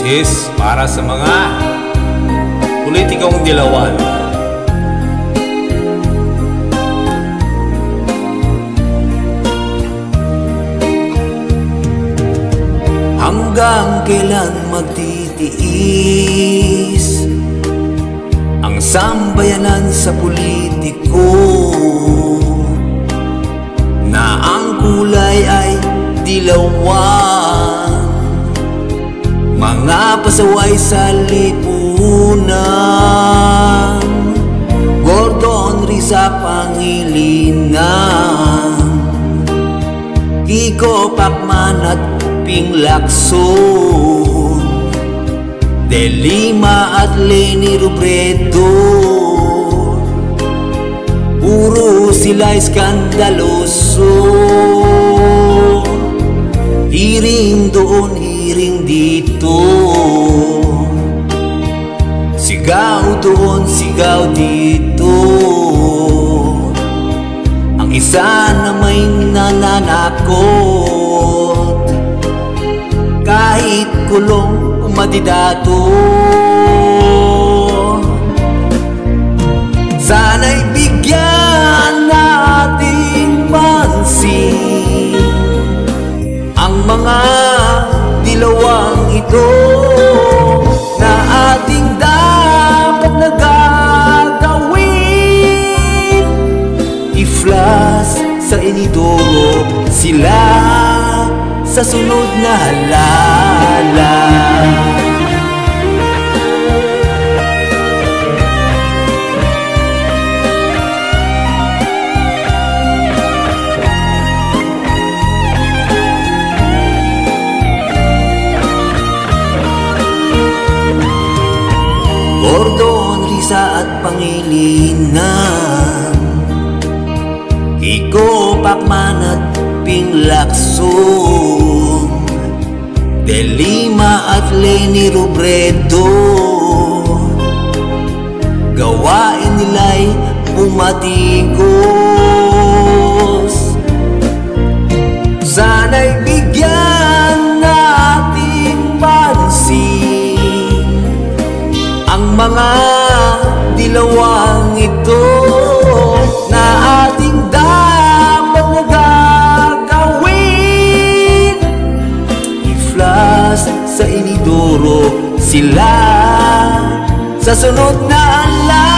is para sa mga politikong dilawan. Hanggang kailan magtitiis ang sambayanan sa politiko, na ang kulay ay dilawan, mga pasaway sa lipunan, Gordon Risa Pangilinan, Kiko Pacman at Ping Lacson, De Lima at Leni Robredo. Puro sila'y skandaloso, hiring doon, hiring dito, sigaw doon, sigaw dito. Ang isa na may nananakot, kahit kulong umadidato. Sana'y bigyan nating pansin ang mga dilawang ito, na ating dapat na gagawin. I-flash sa Inidoro sila sa sunod na halalan. Gordon Risa at Pangilinan, Kiko Pacman at Ping Lacson, De Lima at Leni Robredo. Gawain nila'y umatigos. Sana'y bigyan nating pansin ang mga dilawang ito, na ating dapat na gagawin. I-flash sa Inidoro sila sa sunod na